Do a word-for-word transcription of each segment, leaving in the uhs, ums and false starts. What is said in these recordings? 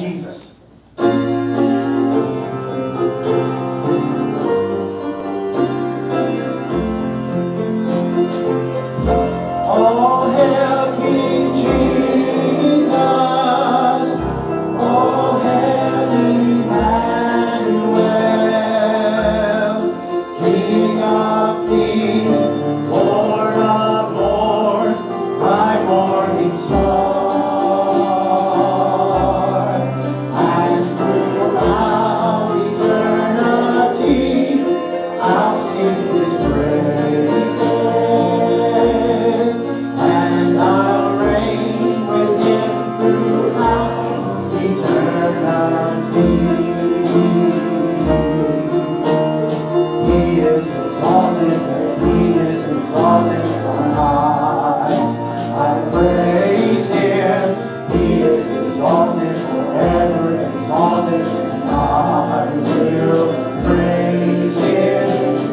Jesus. All hail King Jesus, all hail Emmanuel, King of kings, Lord of lords, my morning star. And throughout eternity, I'll sing His praise. And I'll reign with Him throughout eternity. He is exalted, He is exalted on high. I praise Him, He is exalted forever, exalted, and I will praise His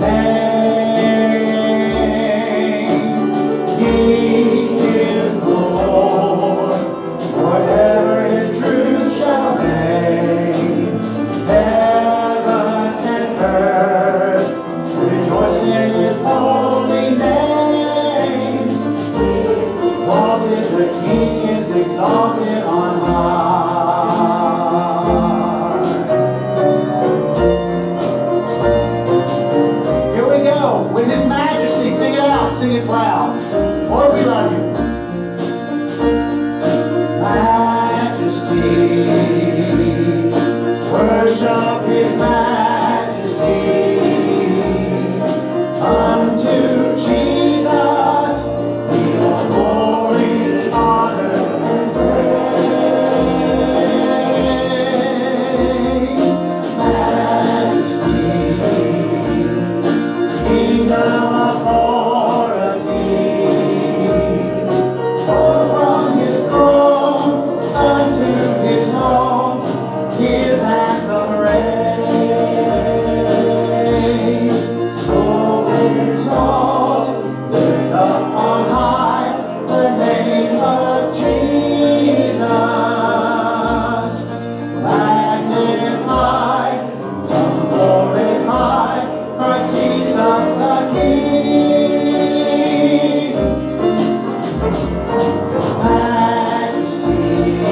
name. He is the Lord, forever His truth shall reign. Heaven and earth rejoice in His holy name. Exalted, the King is exalted on high. Here we go, with His majesty, sing it out, sing it proud. Lord, we love you. Majesty, worship His majesty. Unto Jesus be all glory, honor, and praise. Majesty, kingdom authority, for from His throne unto His home, His anthem raise. So exalt, lift up on high the name of Jesus. Magnify, some glorify Christ Jesus the King. Majesty,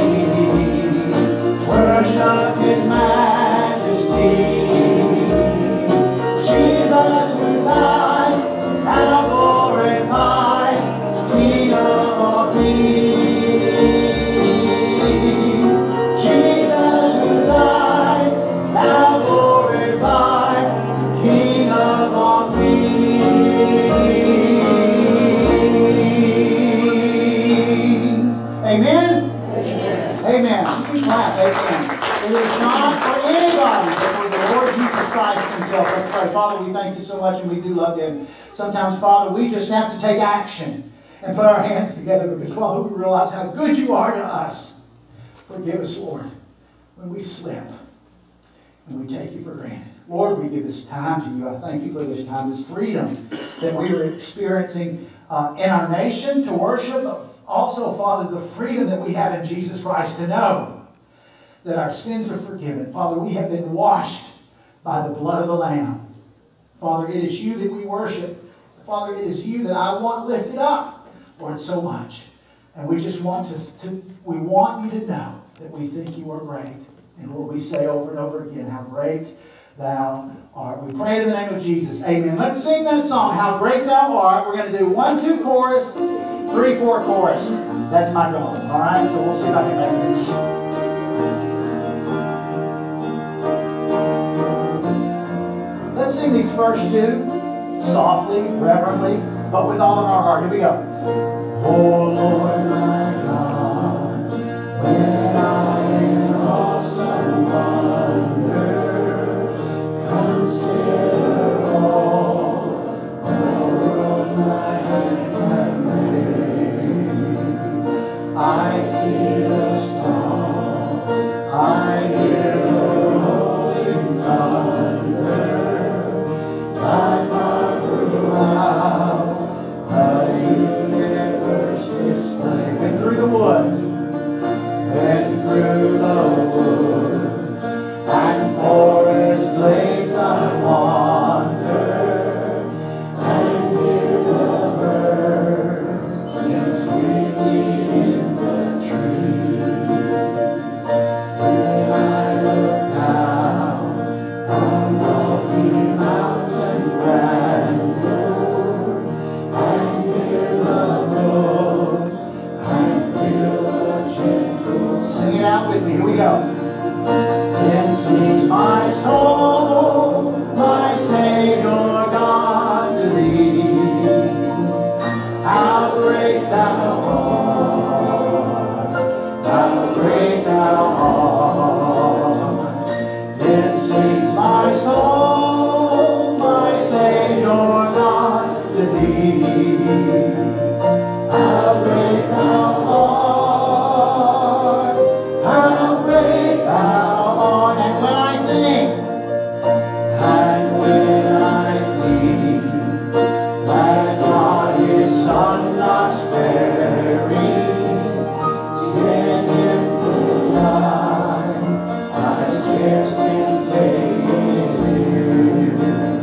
worship His majesty. Jesus who died, now glorified, King of all kings. Jesus who died, now glorified, King of all kings. Amen? Amen. You can clap. Amen. It is not for anybody, but for the Lord Jesus Christ Himself. Let's pray. Father, we thank you so much, and we do love Him. Sometimes, Father, we just have to take action and put our hands together because, Father, we realize how good you are to us. Forgive us, Lord, when we slip and we take you for granted. Lord, we give this time to you. I thank you for this time, this freedom that we are experiencing uh, in our nation to worship. But also, Father, the freedom that we have in Jesus Christ to know that our sins are forgiven. Father, we have been washed by the blood of the Lamb. Father, it is you that we worship. Father, it is you that I want lifted up, Lord, so much. And we just want to, to we want you to know that we think you are great. And Lord, we say over and over again how great thou art. We pray in the name of Jesus. Amen. Let's sing that song, How Great Thou Art. We're going to do one, two chorus, three, four chorus. That's my goal. All right? So we'll see if I can make it. Let's sing these first two softly, reverently, but with all of our heart. Here we go. Oh Lord my God, when I in awesome wonder consider all the worlds my hands have made, I see the song, I hear the rolling thunder, thy power throughout the universe display. Here we go. Then sings my soul, my Savior God, to thee. How great thou art, how great thou art. Then sings my soul, my Savior God, to thee. How great thou art, how great thou art. And when I think, and when I think that God His Son not sparing, sent Him to die, I scarce can take it.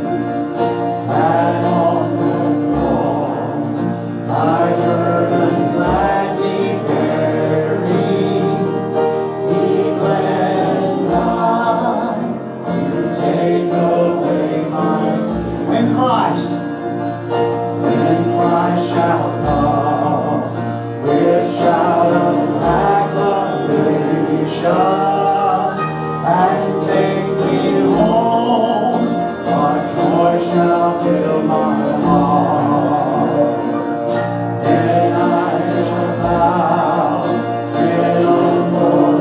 That on the cross my burden gladly bearing, He bled and died to take away my sin. When Christ, when Christ shall come with shout of acclamation and take me home, our joy shall fill my heart. Then I shall bow in humble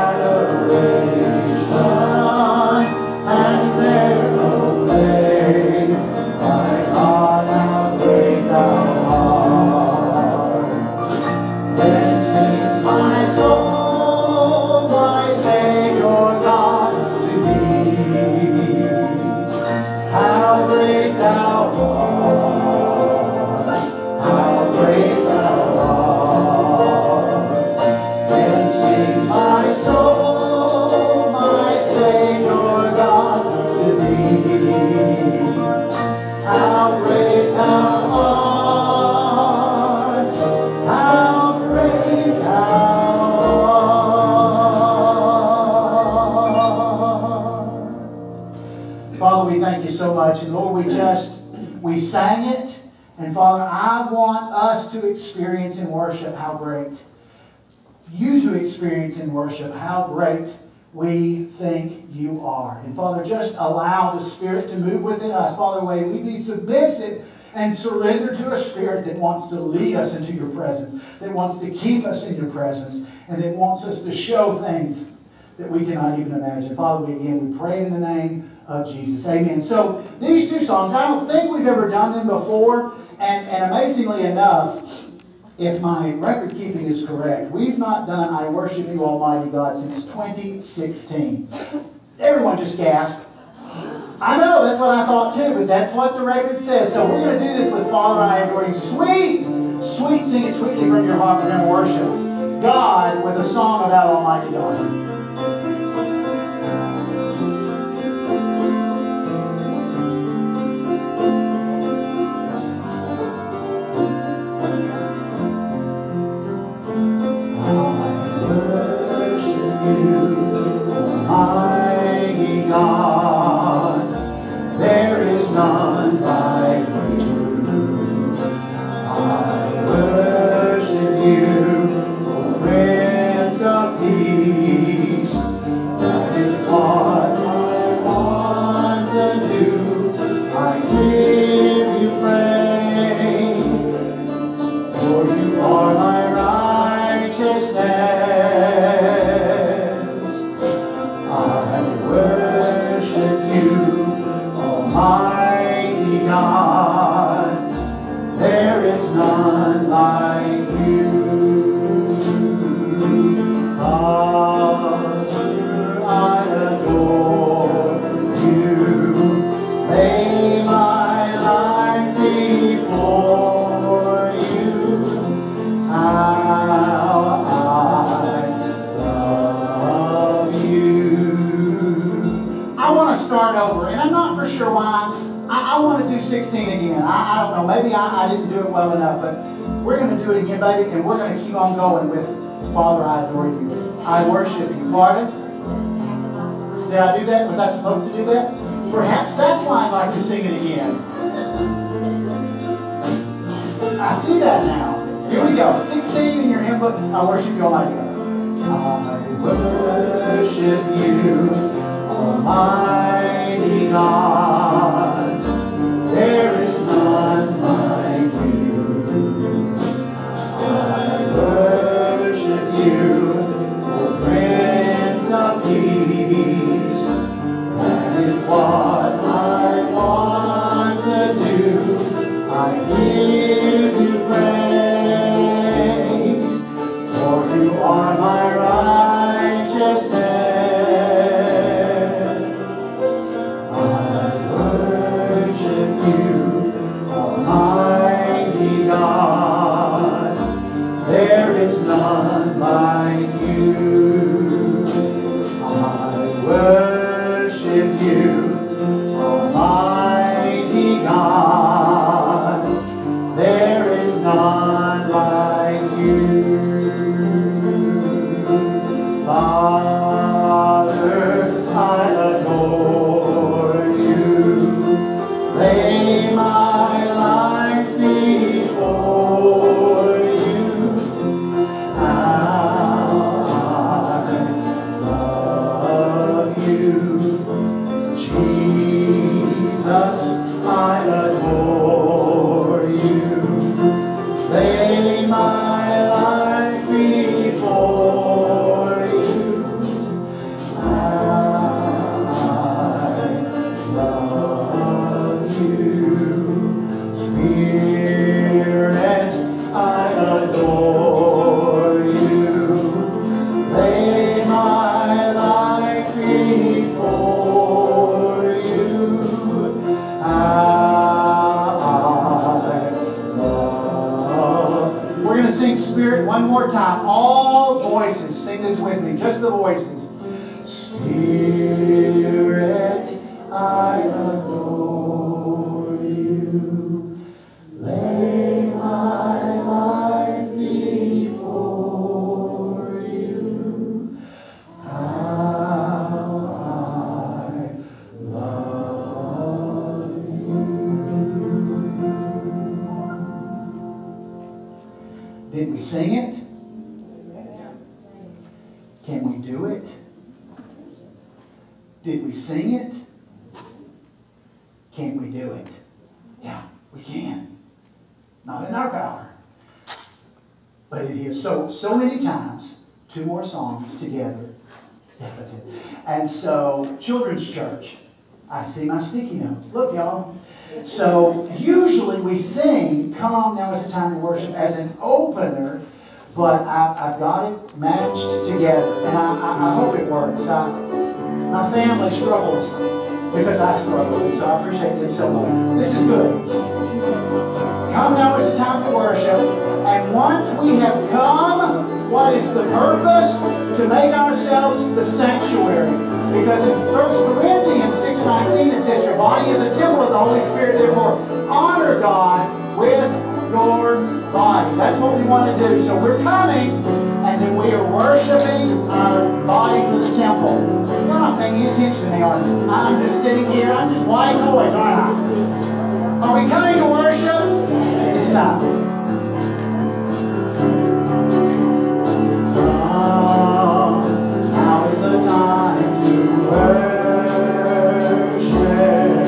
adoration, and there proclaim, my God, how great thou art. Then sings my soul, my Savior God, to thee. How great thou art, how great thou art. Then sings my soul, my Savior God, to thee. How great thou art, how great thou art. Father, we thank you so much. And Lord, we just, we sang it. And Father, I want us to experience in worship how great, you to experience in worship how great we think you are. And Father, just allow the Spirit to move within us. Father, may we be submissive and surrender to a Spirit that wants to lead us into your presence, that wants to keep us in your presence, and that wants us to show things that we cannot even imagine. Father, we again, we pray in the name of Jesus. Amen. So these two songs, I don't think we've ever done them before. And, and amazingly enough, if my record keeping is correct, we've not done I Worship You, Almighty God since twenty sixteen. Everyone just gasped. I know, that's what I thought too, but that's what the record says. So we're going to do this with Father, I Adore You. Sweet, sweet, sing it sweetly from your heart. We're going to worship God with a song about Almighty God. Almighty God, there is none like you. I worship you, O Prince of Peace. That is what I want to do. I give you praise, for you are my righteousness. Almighty God, there is none like you. Father, I adore you. Lay my life before you. How I love you. I want to start over, and I'm not for sure why. I, I want to do sixteen again. I, I don't know. Maybe I, I didn't do it well enough, but we're going to do it again, baby, and we're going to keep on going with Father, I Adore You. I worship you. Pardon? Did I do that? Was I supposed to do that? Perhaps that's why I'd like to sing it again. I see that now. Here we go. sixteen in your hymn book. I worship you, Almighty God. worship you, Almighty God. There is none like you. I worship you, O Prince of Peace. That is what I want to do. I give you praise, for you are my righteousness. I worship you, Almighty God. There is none like you. I worship you, Almighty God. There is none like you. Father, I adore you. Lay my life before you. How I love you. Jesus, I adore you. Lay my life before you. I love you. Spirit, I adore you. Lay my life before you. I We're going to sing Spirit one more time. All voices. Sing this with me. Just the voices. Spirit, I adore you. Lay my life before you. How I love you. Did we sing it? Can we do it? Did we sing it? Can we do it? Yeah, we can. Not in our power. But it is so, so many times. Two more songs together. Yeah, that's it. And so, Children's Church. I see my sticky notes. Look, y'all. So, usually we sing, Come, Now is the Time to Worship, as an opener. But I, I've got it matched together. And I, I, I hope it works. I, my family struggles because I struggle. And so I appreciate them so much. This is good. Come, now is the time to worship. And once we have come, what is the purpose? To make ourselves the sanctuary. Because in First Corinthians six nineteen it says, your body is a temple of the Holy Spirit, therefore honor God with your body. That's what we want to do. So we're coming, and then we are worshiping our body for the temple. You're not paying any attention to me, are you? I'm just sitting here. I'm just white noise, aren't I? Are we coming to worship? It's time. Come, now is the time to worship.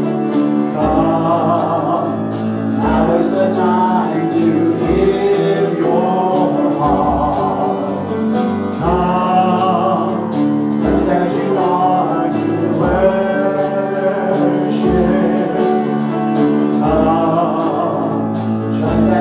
Come, now is the time to give your heart. Come, just as you are to worship. Come, just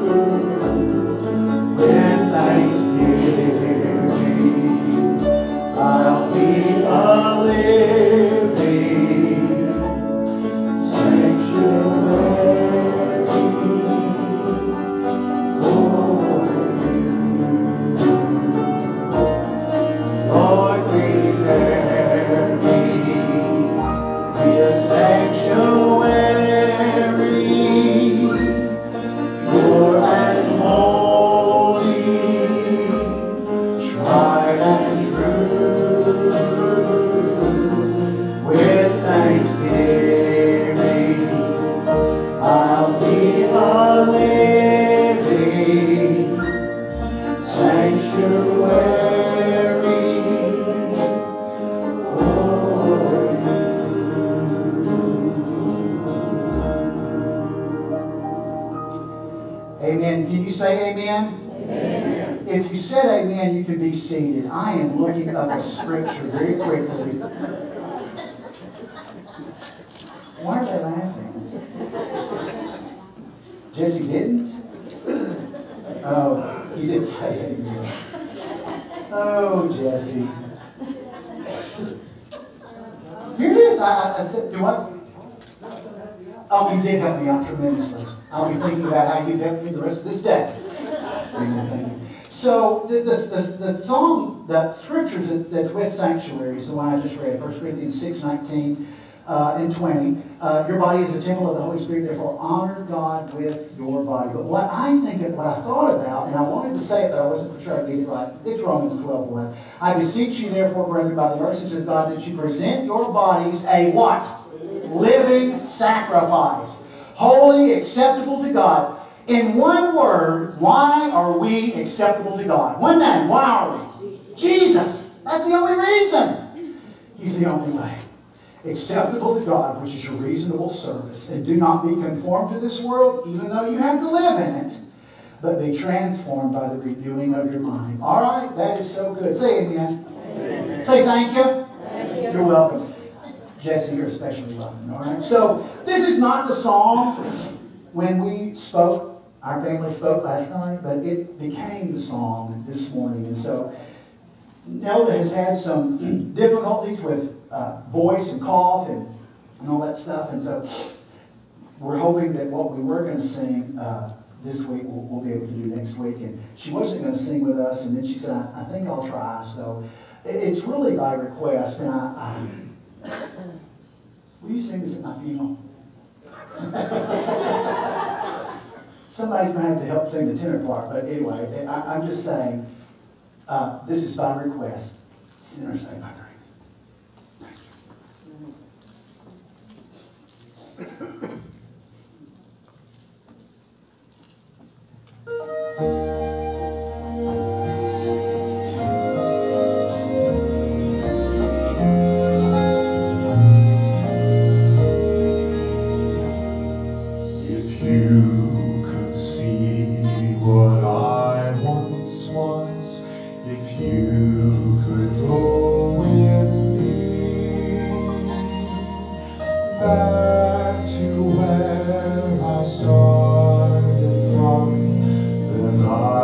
With thanksgiving, I'll be a living sanctuary for you. Lord, prepare me be a sanctuary, pure and holy, tried and true. With thanksgiving, I'll be a living sanctuary for you. Amen. Can you say amen? Amen. If you said amen, you can be seated. I am looking up a scripture very quickly. Why are they laughing? Jesse didn't? Oh, he didn't say amen. Oh, Jesse. Here it is. I, I, I said, do what? Oh, you did help me out tremendously. I'll be thinking about how you've helped me the rest of this day. Amen. Thank you. So the, the, the, the song, the scriptures that, that's with sanctuary is the one I just read, First Corinthians six, nineteen uh, and twenty. Uh, your body is a temple of the Holy Spirit, therefore honor God with your body. But what I think of, what I thought about, and I wanted to say it, but I wasn't sure I'd get it right, it's Romans twelve one. I beseech you, therefore, brethren, by the mercies of God, that you present your bodies a what? Living sacrifice, holy, acceptable to God. In one word, why are we acceptable to God? One name, why are we? Jesus. That's the only reason. He's the only way. Acceptable to God, which is your reasonable service. And do not be conformed to this world, even though you have to live in it, but be transformed by the renewing of your mind. All right? That is so good. Say amen. Amen. Say thank you. Thank you. You're welcome. Jesse, you're especially welcome. All right? So, this is not the song when we spoke. Our family spoke last night, but it became the song this morning. And so, Nelda has had some difficulties with uh, voice and cough and, and all that stuff. And so, we're hoping that what we were going to sing uh, this week, we'll, we'll be able to do next week. And she wasn't going to sing with us, and then she said, I, I think I'll try. So, it, it's really by request. And I, I, will you sing this at my funeral? Somebody's going to have to help sing the tenor part, but anyway, I, I'm just saying, uh, this is by request. Sinners saved by grace. Thank you. Back to where I started from, then I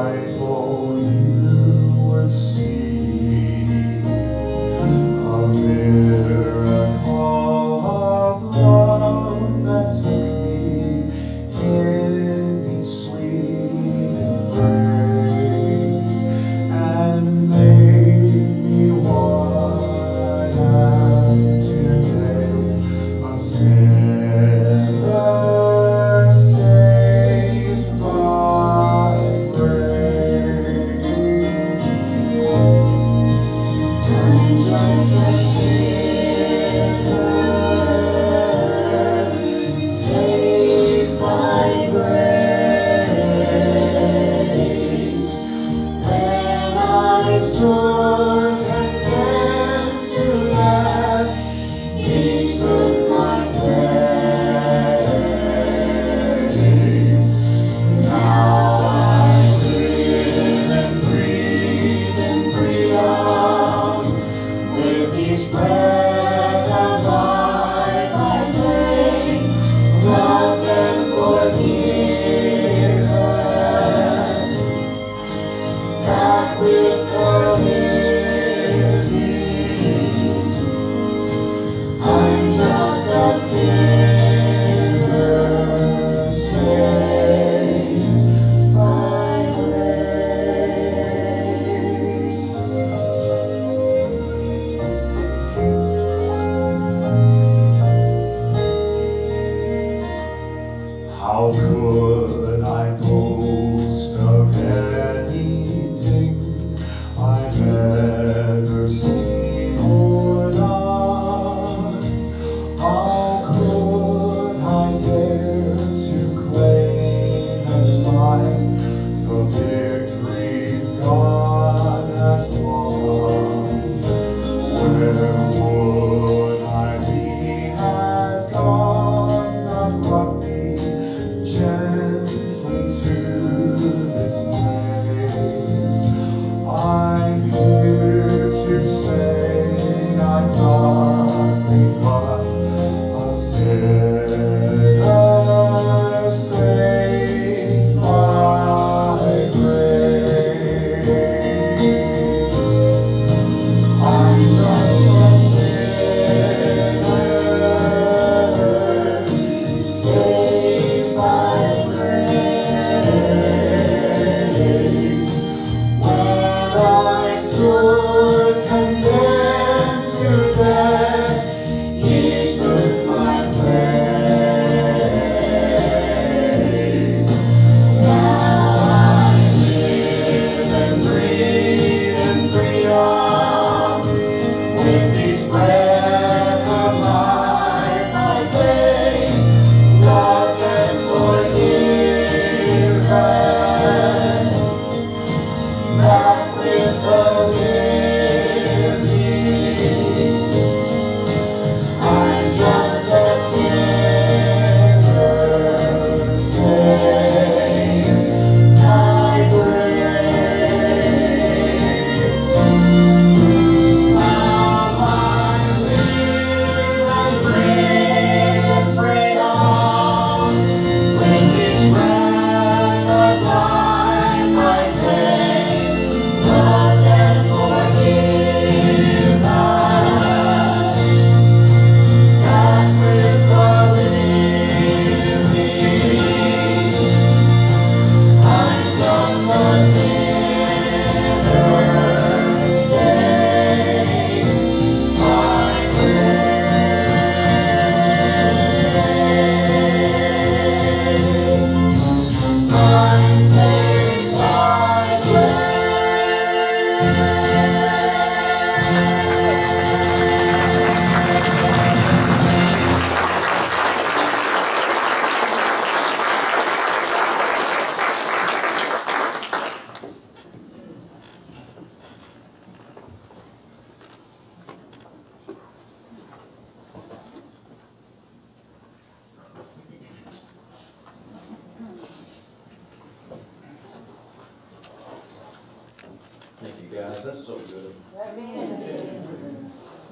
guys. That's so good. Amen.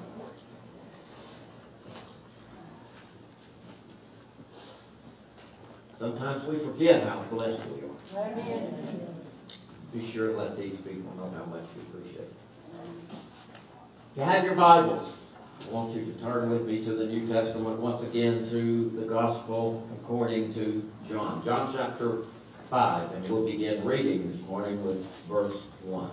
Sometimes we forget how blessed we are. Amen. Be sure to let these people know how much we appreciate it. If you have your Bibles, I want you to turn with me to the New Testament once again to the Gospel according to John. John chapter five, and we'll begin reading this morning with verse one.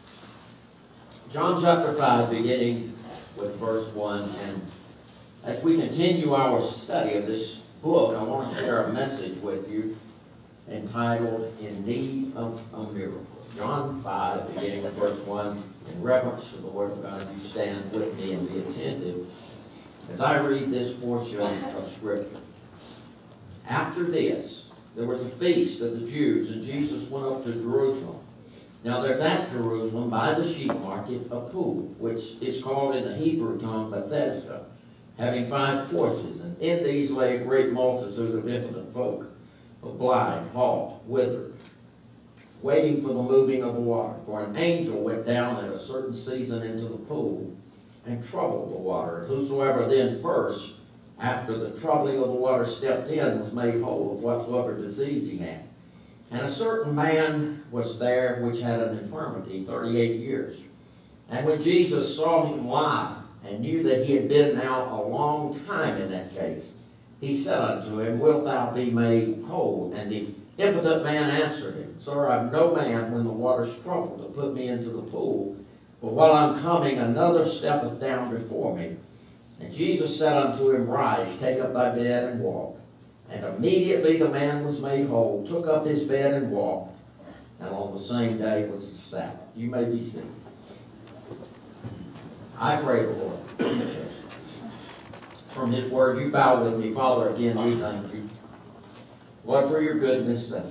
John chapter five, beginning with verse one, and as we continue our study of this book, I want to share a message with you entitled, In Need of a Miracle. John five, beginning with verse one, in reference to the Word of God, you stand with me and be attentive as I read this portion of Scripture. After this, there was a feast of the Jews, and Jesus went up to Jerusalem. Now there's at Jerusalem, by the sheep market, a pool, which is called in the Hebrew tongue Bethesda, having five porches, and in these lay a great multitude of impotent folk, of blind, halt, withered, waiting for the moving of the water. For an angel went down at a certain season into the pool, and troubled the water. And whosoever then first, after the troubling of the water, stepped in, was made whole of whatsoever disease he had. And a certain man was there which had an infirmity thirty-eight years. And when Jesus saw him lie, and knew that he had been now a long time in that case, he said unto him, Wilt thou be made whole? And the impotent man answered him, Sir, I am no man when the waters trouble to put me into the pool, but while I'm coming, another steppeth down before me. And Jesus said unto him, Rise, take up thy bed and walk. And immediately the man was made whole, took up his bed and walked. And on the same day was the Sabbath. You may be seated. I pray, the Lord, from His Word, you bow with me. Father, again, we thank you, Lord, for your goodness. That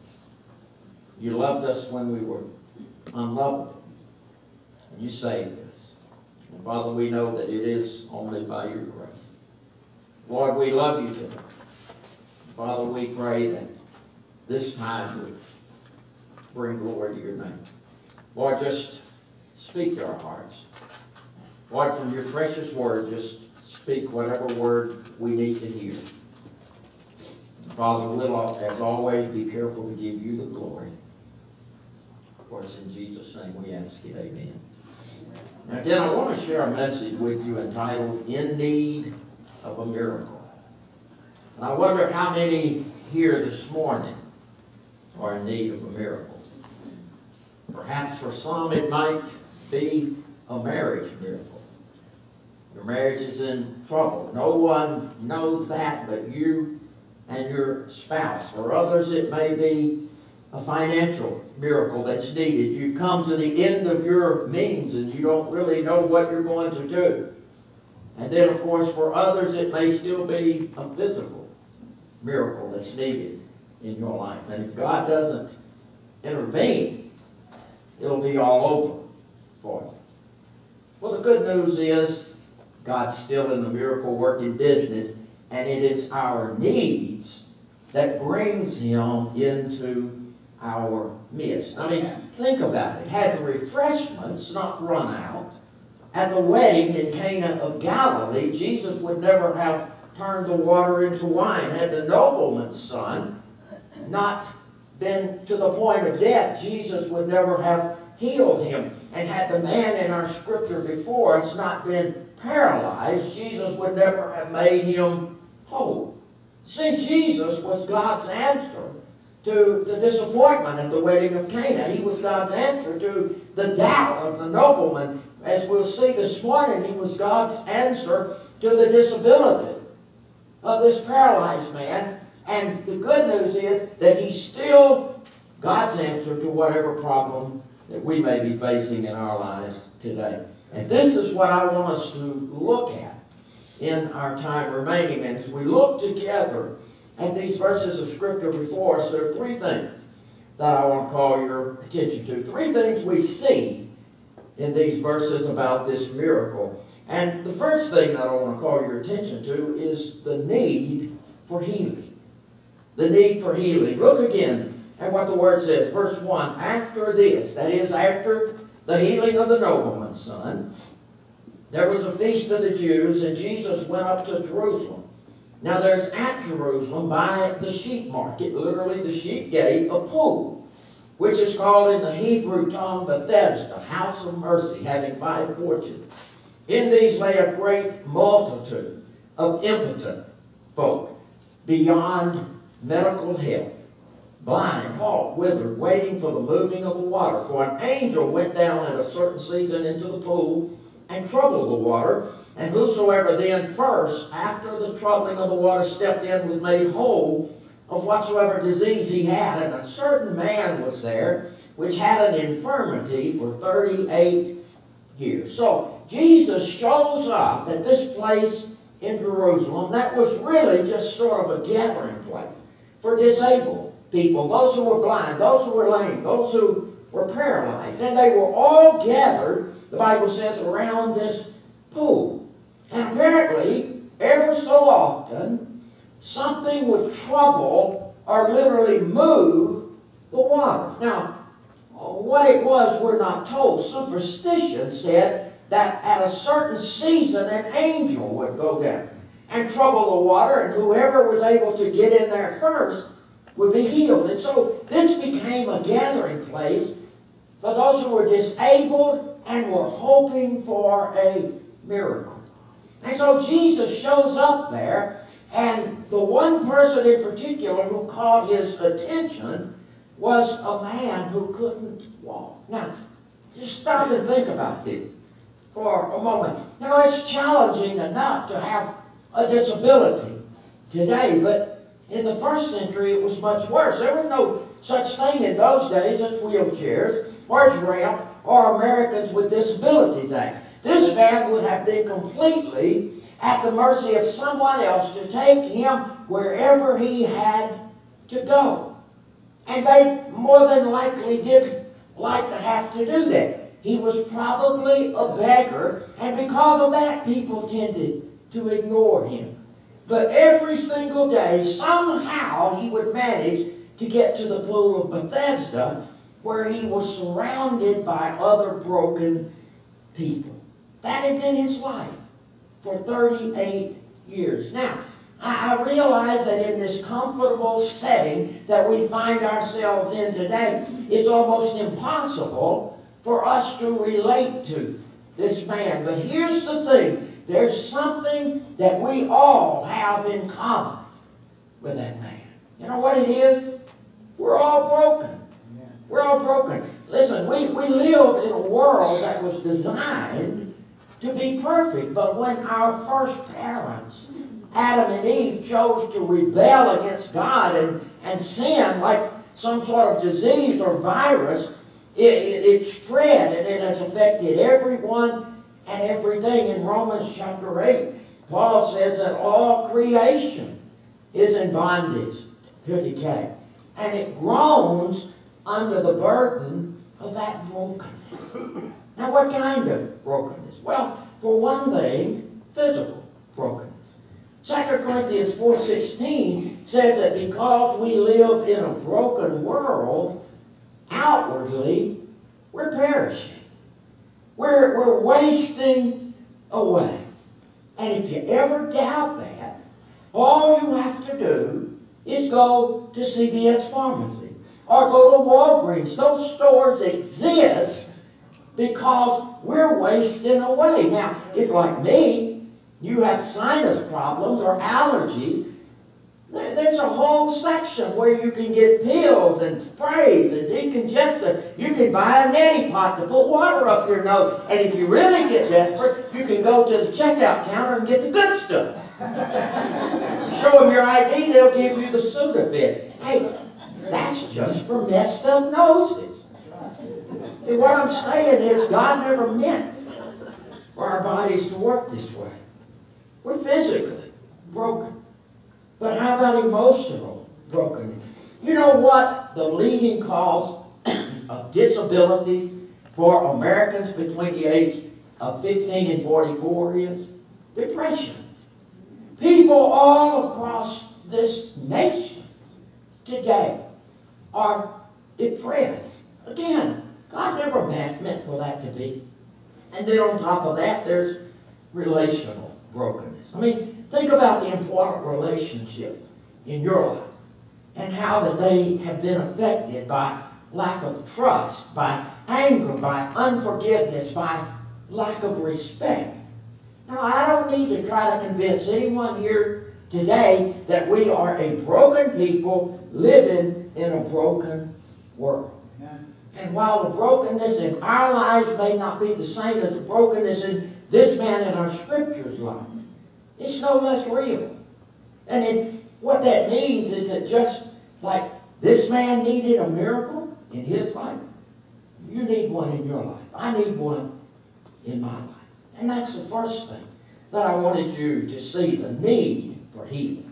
you loved us when we were unlovable, and you saved us. And Father, we know that it is only by your grace. Lord, we love you today. Father, we pray that this time would bring glory to your name. Lord, just speak to our hearts. Lord, from your precious word, just speak whatever word we need to hear. Father, we'll, as always, be careful to give you the glory. For it's in Jesus' name we ask it. Amen. Now, again, I want to share a message with you entitled, In Need of a Miracle. And I wonder how many here this morning are in need of a miracle. Perhaps for some it might be a marriage miracle. Your marriage is in trouble. No one knows that but you and your spouse. For others it may be a financial miracle that's needed. You come to the end of your means and you don't really know what you're going to do. And then, of course, for others it may still be a physical miracle that's needed in your life. And if God doesn't intervene, it'll be all over for you. Well, the good news is God's still in the miracle working business, and it is our needs that brings Him into our midst. I mean, think about it. Had the refreshments not run out at the wedding in Cana of Galilee, Jesus would never have turned the water into wine. Had the nobleman's son not been to the point of death, Jesus would never have healed him. And had the man in our scripture before us not been paralyzed, Jesus would never have made him whole. See, Jesus was God's answer to the disappointment at the wedding of Cana. He was God's answer to the doubt of the nobleman. As we'll see this morning, he was God's answer to the disability of this paralyzed man. And the good news is that he's still God's answer to whatever problem that we may be facing in our lives today. And this is what I want us to look at in our time remaining. And as we look together at these verses of Scripture before us, there are three things that I want to call your attention to. Three things we see in these verses about this miracle. And the first thing that I want to call your attention to is the need for healing. The need for healing. Look again at what the Word says. Verse one, after this, that is after the healing of the nobleman's son, there was a feast of the Jews, and Jesus went up to Jerusalem. Now there's at Jerusalem by the sheep market, literally the sheep gate, a pool, which is called in the Hebrew tongue Bethesda, house of mercy, having five porches. In these lay a great multitude of impotent folk, beyond medical help, blind, halt, withered, waiting for the moving of the water. For an angel went down at a certain season into the pool and troubled the water, and whosoever then first, after the troubling of the water, stepped in was made whole of whatsoever disease he had. And a certain man was there, which had an infirmity for thirty-eight years. So Jesus shows up at this place in Jerusalem that was really just sort of a gathering place for disabled people, those who were blind, those who were lame, those who were paralyzed. And they were all gathered, the Bible says, around this pool. And apparently, ever so often, something would trouble or literally move the waters. Now, what it was, we're not told. Superstition said that at a certain season, an angel would go down and trouble the water, and whoever was able to get in there first would be healed. And so this became a gathering place for those who were disabled and were hoping for a miracle. And so Jesus shows up there, and the one person in particular who caught his attention was a man who couldn't walk. Now, just stop and think about this for a moment. Now, it's challenging enough to have a disability today, but in the first century it was much worse. There was no such thing in those days as wheelchairs or as ramp or Americans with Disabilities Act. This man would have been completely at the mercy of someone else to take him wherever he had to go. And they more than likely didn't like to have to do that. He was probably a beggar, and because of that, people tended to ignore him. But every single day, somehow he would manage to get to the pool of Bethesda, where he was surrounded by other broken people. That had been his life for thirty-eight years. Now, I realize that in this comfortable setting that we find ourselves in today, it's almost impossible for us to relate to this man. But here's the thing. There's something that we all have in common with that man. You know what it is? We're all broken. We're all broken. Listen, we, we live in a world that was designed to be perfect. But when our first parents, Adam and Eve, chose to rebel against God and, and sin like some sort of disease or virus, it, it, it spread, and it has affected everyone and everything. In Romans chapter eight, Paul says that all creation is in bondage to decay, and it groans under the burden of that brokenness. Now, what kind of brokenness? Well, for one thing, physical brokenness. Second Corinthians four sixteen says that because we live in a broken world, outwardly, we're perishing. We're, we're wasting away. And if you ever doubt that, all you have to do is go to C V S Pharmacy or go to Walgreens. Those stores exist because we're wasting away. Now, if like me, you have sinus problems or allergies, there, there's a whole section where you can get pills and sprays and decongestant. You can buy a neti pot to put water up your nose. And if you really get desperate, you can go to the checkout counter and get the good stuff. Show them your I D, they'll give you the Sudafed. Hey, that's just for messed up noses. See, what I'm saying is God never meant for our bodies to work this way. We're physically broken. But how about emotional brokenness? You know what the leading cause of disabilities for Americans between the age of fifteen and forty-four is? Depression. People all across this nation today are depressed. Again, God never meant, meant for that to be. And then on top of that, there's relational brokenness. I mean, think about the important relationships in your life and how that they have been affected by lack of trust, by anger, by unforgiveness, by lack of respect. Now, I don't need to try to convince anyone here today that we are a broken people living in a broken world. And while the brokenness in our lives may not be the same as the brokenness in this man in our scripture's life, it's no less real. And it, what that means is that just like this man needed a miracle in his life, you need one in your life. I need one in my life. And that's the first thing that I wanted you to see, the need for healing.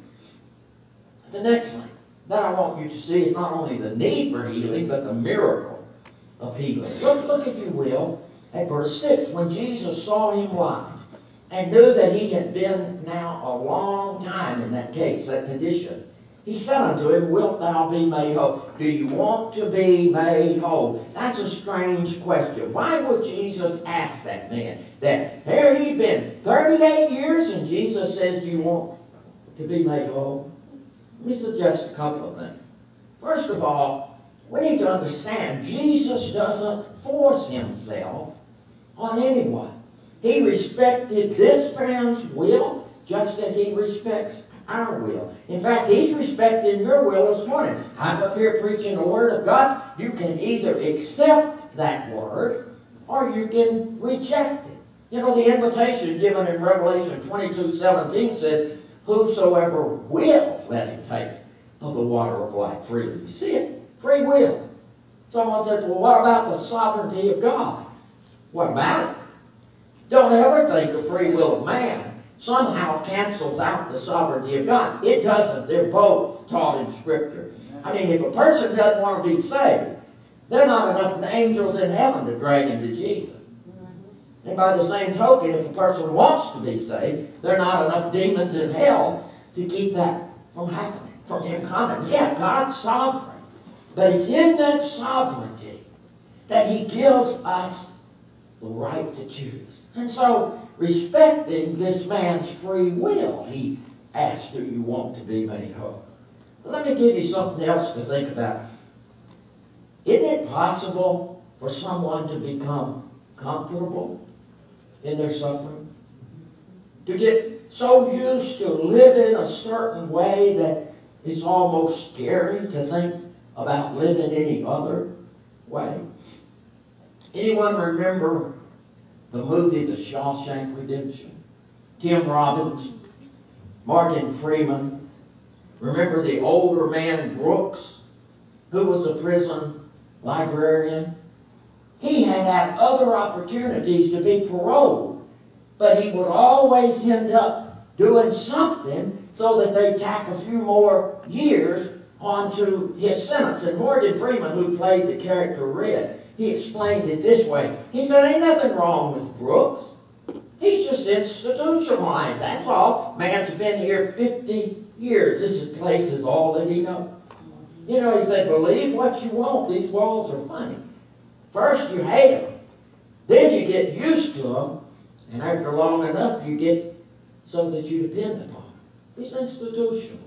The next thing that I want you to see is not only the need for healing, but the miracle of healing. Look, look, if you will, at verse six. When Jesus saw him lie and knew that he had been now a long time in that case, that condition, he said unto him, Wilt thou be made whole? Do you want to be made whole? That's a strange question. Why would Jesus ask that man that? Here he'd been thirty-eight years and Jesus says, Do you want to be made whole? Let me suggest a couple of things. First of all, we need to understand Jesus doesn't force himself on anyone. He respected this man's will just as he respects our will. In fact, he's respecting your will this morning. I'm up here preaching the Word of God. You can either accept that Word or you can reject it. You know, the invitation given in Revelation twenty-two seventeen says, Whosoever will, let him take of the water of life freely. You see it? Free will. Someone says, well, what about the sovereignty of God? What about it? Don't ever think the free will of man somehow cancels out the sovereignty of God. It doesn't. They're both taught in Scripture. I mean, if a person doesn't want to be saved, there are not enough angels in heaven to drag him to Jesus. And by the same token, if a person wants to be saved, there are not enough demons in hell to keep that from happening, from him coming. Yeah, God's sovereign. But it's in that sovereignty that he gives us the right to choose. And so, respecting this man's free will, he asked, do you want to be made whole? But let me give you something else to think about. Isn't it possible for someone to become comfortable in their suffering? To get so used to living a certain way that it's almost scary to think about living any other way? Anyone remember the movie The Shawshank Redemption? Tim Robbins, Morgan Freeman. Remember the older man Brooks, who was a prison librarian? He had had other opportunities to be paroled, but he would always end up doing something so that they'd tack a few more years onto his sentence. And Morgan Freeman, who played the character Red, he explained it this way. He said, ain't nothing wrong with Brooks. He's just institutionalized, that's all. Man's been here fifty years. This place is all that he knows. You know, he said, believe what you want. These walls are funny. First you hate them. Then you get used to them. And after long enough, you get so that you depend upon them. It's institutional.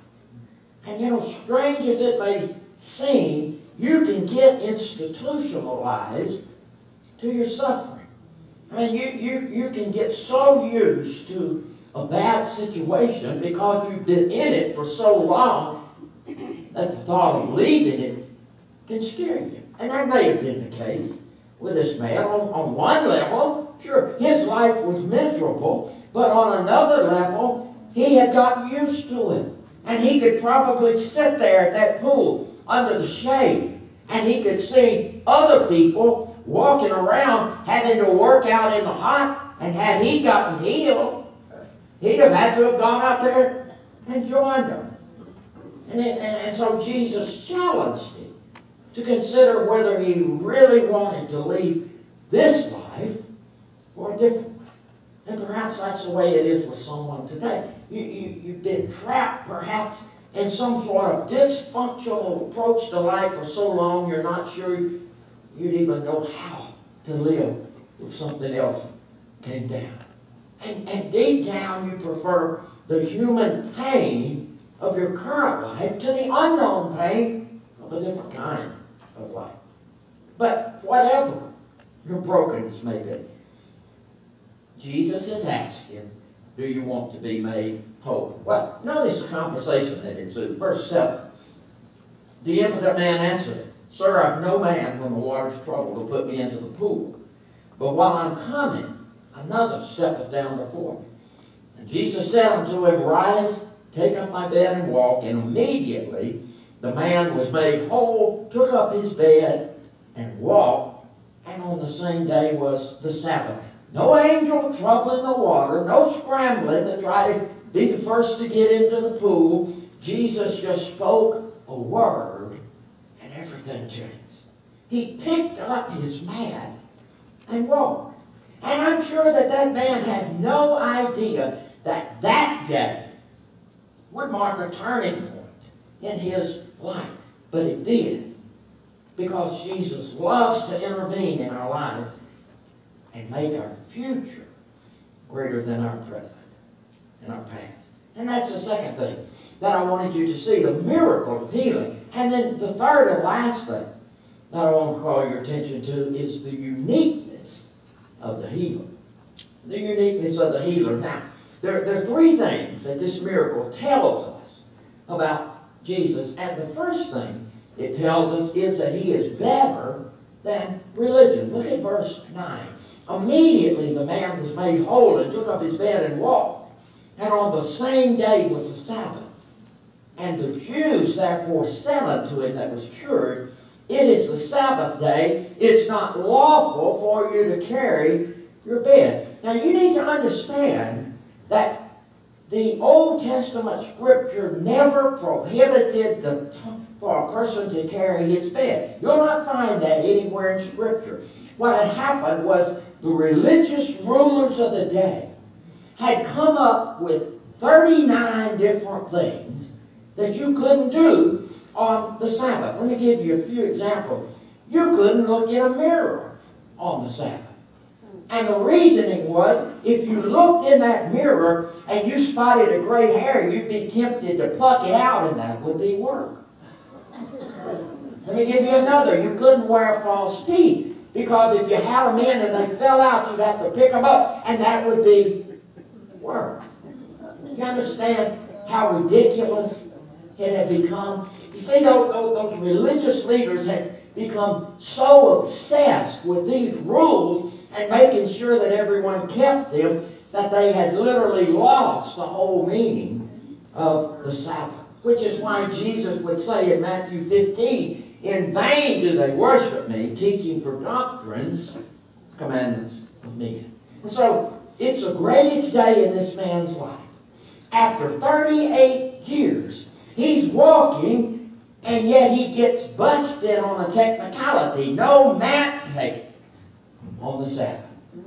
And you know, strange as it may seem, you can get institutionalized to your suffering. I mean, you, you, you can get so used to a bad situation because you've been in it for so long that the thought of leaving it can scare you. And that may have been the case with this man. On, on one level, sure, his life was miserable, but on another level, he had gotten used to it. And he could probably sit there at that pool under the shade, and he could see other people walking around having to work out in the hot, and had he gotten healed, he'd have had to have gone out there and joined them. And, it, and, and so Jesus challenged him to consider whether he really wanted to leave this life for a different one. And perhaps that's the way it is with someone today. You, you, you've been trapped perhaps in some sort of dysfunctional approach to life for so long you're not sure you'd even know how to live if something else came down. And, and deep down, you prefer the human pain of your current life to the unknown pain of a different kind of life. But whatever your brokenness may be, Jesus is asking, do you want to be made whole? Well, notice the conversation that ensued. Verse seven. The impotent man answered, Sir, I've no man when the water's troubled to put me into the pool. But while I'm coming, another steppeth down before me. And Jesus said unto him, Rise, take up thy bed and walk. And immediately the man was made whole, took up his bed and walked. And on the same day was the Sabbath. No angel troubling the water, no scrambling to try to be the first to get into the pool. Jesus just spoke a word and everything changed. He picked up his mat and walked. And I'm sure that that man had no idea that that day would mark a turning point in his life. But it did. Because Jesus loves to intervene in our life and make our future greater than our present and our past. And that's the second thing that I wanted you to see, the miracle of healing. And then the third and last thing that I want to call your attention to is the uniqueness of the healer. The uniqueness of the healer. Now, there, there are three things that this miracle tells us about Jesus. And the first thing it tells us is that he is better than religion. Look at verse nine. Immediately the man was made whole and took up his bed and walked. And on the same day was the Sabbath. And the Jews therefore said unto him that was cured, It is the Sabbath day. It's not lawful for you to carry your bed. Now you need to understand that the Old Testament scripture never prohibited the, for a person to carry his bed. You'll not find that anywhere in scripture. What had happened was the religious rulers of the day had come up with thirty-nine different things that you couldn't do on the Sabbath. Let me give you a few examples. You couldn't look in a mirror on the Sabbath. And the reasoning was, if you looked in that mirror and you spotted a gray hair, you'd be tempted to pluck it out, and that would be work. Let me give you another. You couldn't wear false teeth, because if you had them in and they fell out, you'd have to pick them up, and that would be work. You understand how ridiculous it had become? You see, those, those, those religious leaders had become so obsessed with these rules and making sure that everyone kept them that they had literally lost the whole meaning of the Sabbath. Which is why Jesus would say in Matthew fifteen, In vain do they worship me, teaching for doctrines, commandments of men. And so, it's the greatest day in this man's life. After thirty-eight years, he's walking, and yet he gets busted on a technicality. No mat tape on the Sabbath.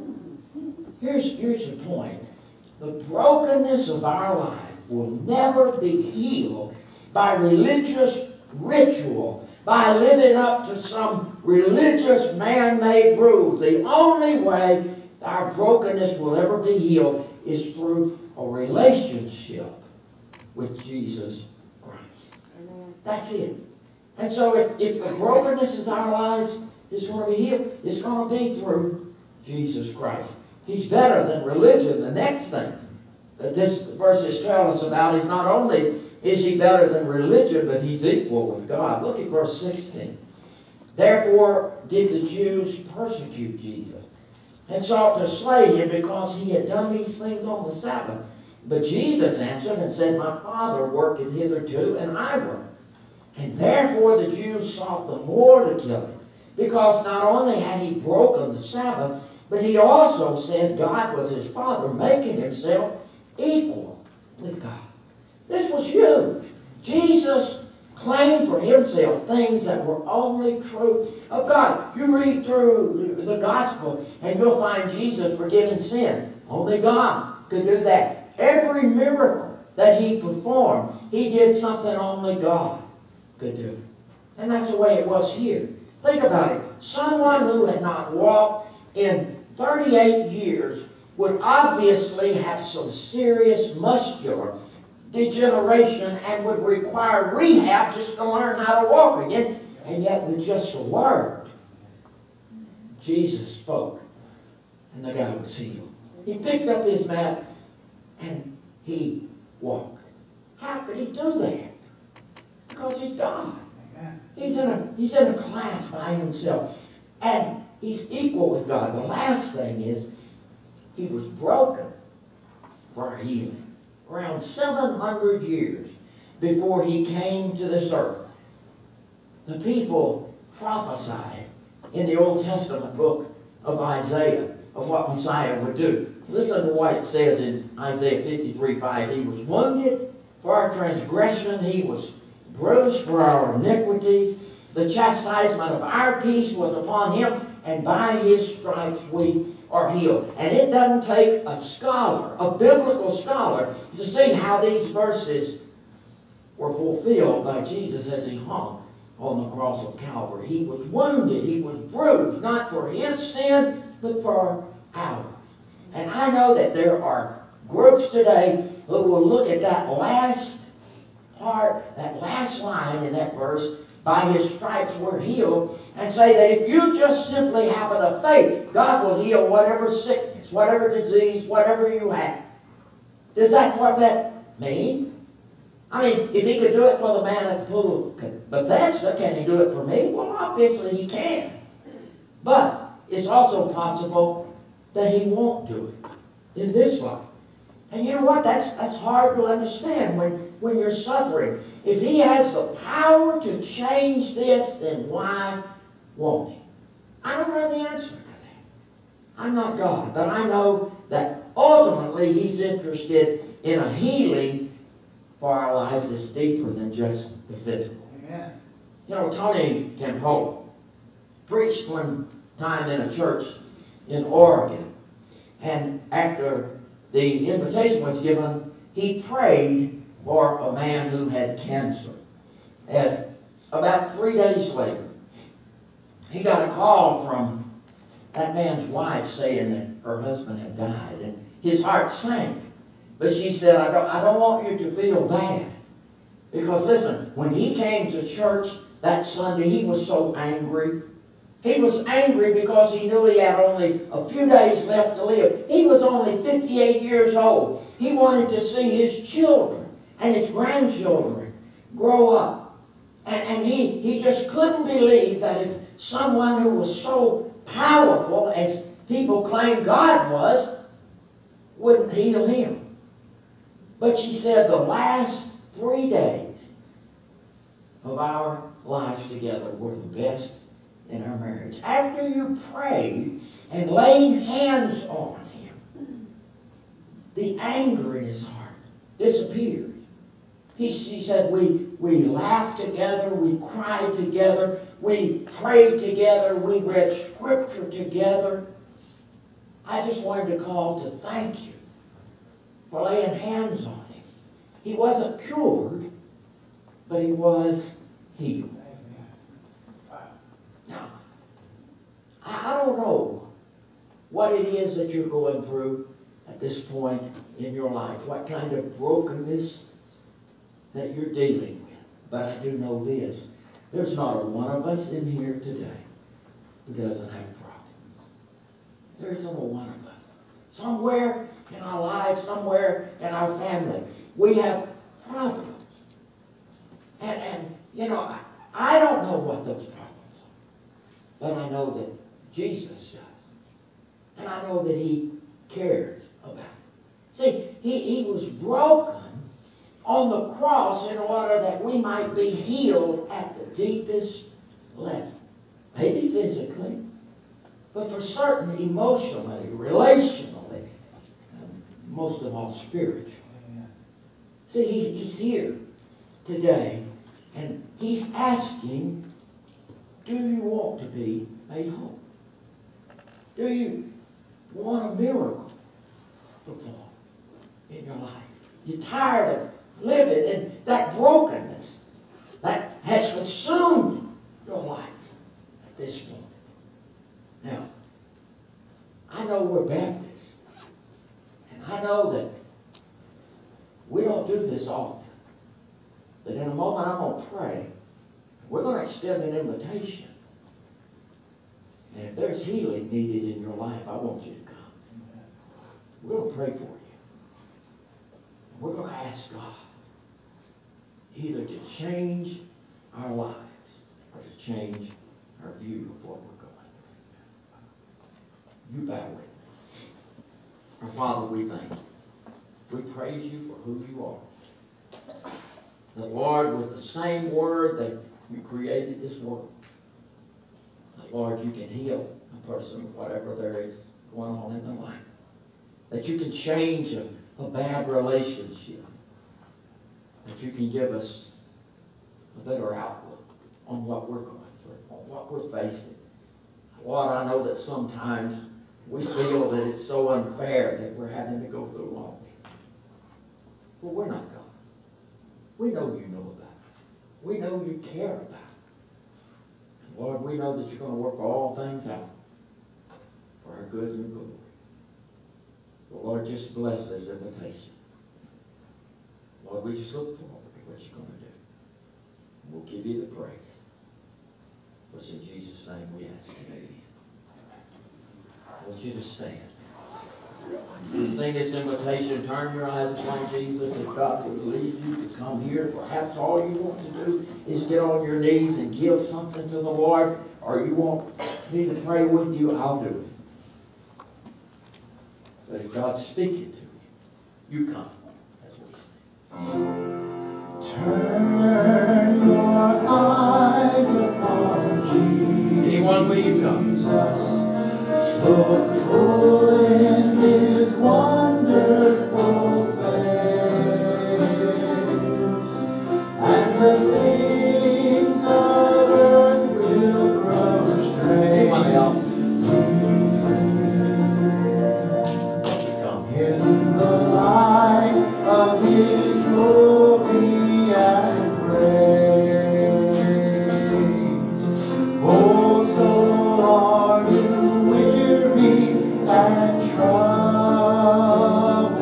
Here's, here's the point. The brokenness of our life will never be healed by religious ritual, by living up to some religious man-made rules. The only way our brokenness will ever be healed is through a relationship with Jesus Christ. Amen. That's it. And so if, if the brokenness in our lives is going to be healed, it's going to be through Jesus Christ. He's better than religion. The next thing that this verse is telling us about is not only is he better than religion, but he's equal with God. Look at verse sixteen. Therefore did the Jews persecute Jesus, and sought to slay him because he had done these things on the Sabbath. But Jesus answered and said, My Father worketh hitherto, and I work. And therefore the Jews sought the more to kill him, because not only had he broken the Sabbath, but he also said God was his Father, making himself equal with God. This was huge. Jesus claimed for himself things that were only true of God. You read through the gospel and you'll find Jesus forgiving sin. Only God could do that. Every miracle that he performed, he did something only God could do. And that's the way it was here. Think about it. Some someone who had not walked in thirty-eight years would obviously have some serious muscular degeneration and would require rehab just to learn how to walk again. And yet with just a word, Jesus spoke and the guy was healed. He picked up his mat and he walked. How could he do that? Because he's God. He's in a, he's in a class by himself. And he's equal with God. The last thing is, he was broken for healing. Around seven hundred years before he came to this earth, the people prophesied in the Old Testament book of Isaiah of what Messiah would do. Listen to what it says in Isaiah fifty-three five. He was wounded for our transgression. He was bruised for our iniquities. The chastisement of our peace was upon him, and by his stripes we are healed. And it doesn't take a scholar, a biblical scholar, to see how these verses were fulfilled by Jesus as he hung on the cross of Calvary. He was wounded, he was bruised, not for his sin, but for ours. And I know that there are groups today who will look at that last part, that last line in that verse, by his stripes we're healed, and say that if you just simply have enough faith, God will heal whatever sickness, whatever disease, whatever you have. Does that what that mean? I mean, if he could do it for the man at the pool of Bethesda, can he do it for me? Well, obviously he can. But it's also possible that he won't do it in this life. And you know what? That's, that's hard to understand when, when you're suffering. If he has the power to change this, then why won't he? I don't know the answer to that. I'm not God, but I know that ultimately he's interested in a healing for our lives that's deeper than just the physical. Amen. You know, Tony Campolo preached one time in a church in Oregon, and after the invitation was given, he prayed for a man who had cancer. And about three days later, he got a call from that man's wife saying that her husband had died. And his heart sank. But she said, I don't, I don't want you to feel bad. Because listen, when he came to church that Sunday, he was so angry. He was angry because he knew he had only a few days left to live. He was only fifty-eight years old. He wanted to see his children and his grandchildren grow up. And, and he, he just couldn't believe that if someone who was so powerful as people claim God was, wouldn't heal him. But she said the last three days of our lives together were the best in our marriage. After you prayed and laid hands on him, the anger in his heart disappeared. He, she said, we, we laughed together, we cried together, we prayed together, we read scripture together. I just wanted to call to thank you for laying hands on him. He wasn't cured, but he was healed. Now, I don't know what it is that you're going through at this point in your life, what kind of brokenness that you're dealing with. But I do know this. There's not a one of us in here today who doesn't have problems. There isn't a one of us. Somewhere in our lives, somewhere in our family, we have problems. And, and you know, I, I don't know what those problems are. But I know that Jesus does. And I know that he cares about it. See, he, he was broken on the cross in order that we might be healed at the deepest level. Maybe physically, but for certain emotionally, relationally, and most of all spiritually. See, he's, he's here today, and he's asking, do you want to be made whole? Do you want a miracle to fall in your life? You're tired of living in that brokenness that has consumed your life at this point. know we're Baptists. And I know that we don't do this often. But in a moment I'm going to pray. We're going to extend an invitation. And if there's healing needed in your life, I want you to come. We're going to pray for you. We're going to ask God either to change our lives or to change our view of what we're going through. You bow with me. Our Father, we thank you. We praise you for who you are. That, Lord, with the same word that you created this world, that, Lord, you can heal a person, whatever there is going on in their life. That you can change a, a bad relationship. That you can give us a better outlook on what we're going through, on what we're facing. Lord, I know that sometimes we feel that it's so unfair that we're having to go through all this. But we're not God. We know you know about it. We know you care about it. And Lord, we know that you're going to work all things out for our good and your glory. But Lord, just bless this invitation. Lord, we just look forward to what you're going to do. And we'll give you the praise. It's in Jesus' name we ask it. Amen. I want you to stand. You sing this invitation, turn your eyes upon Jesus. If God would lead you to come here, perhaps all you want to do is get on your knees and give something to the Lord, or you want me to pray with you, I'll do it. But if God's speaking to you, you come as we sing. Turn your eyes upon Jesus. Anyone, will you come? Look full in his wonderful face, and the things of earth will grow strange. Anyone else? Won't you come? In the light of his glory and grace. Oh, so are you weary and troubled?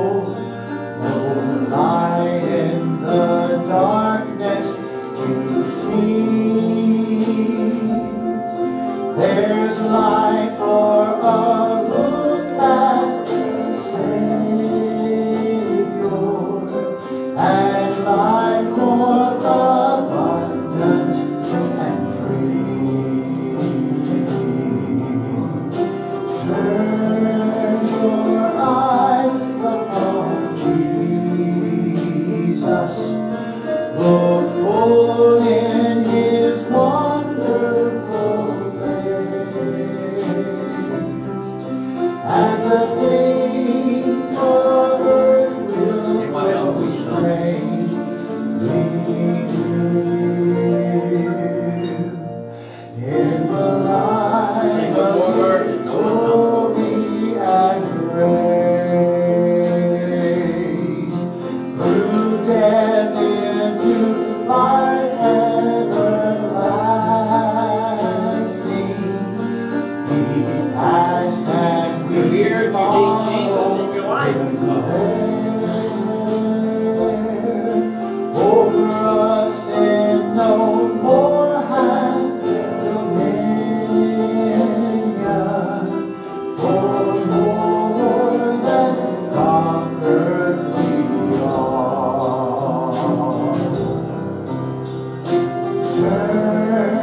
No light in the darkness to see. There's light for a look at the Savior, and life more abundant and free. Turn your eyes upon Jesus. Look full in his wonderful face, and the things of earth will Anyone else? We grow shall. strange. We do. In the light Sing one more of verse. his No one comes glory and grace, through death into life everlasting, he passed and You're we here, you need follow Jesus in your life. him there. Over us then no more hand dominion, for more than conquerors we are. Turn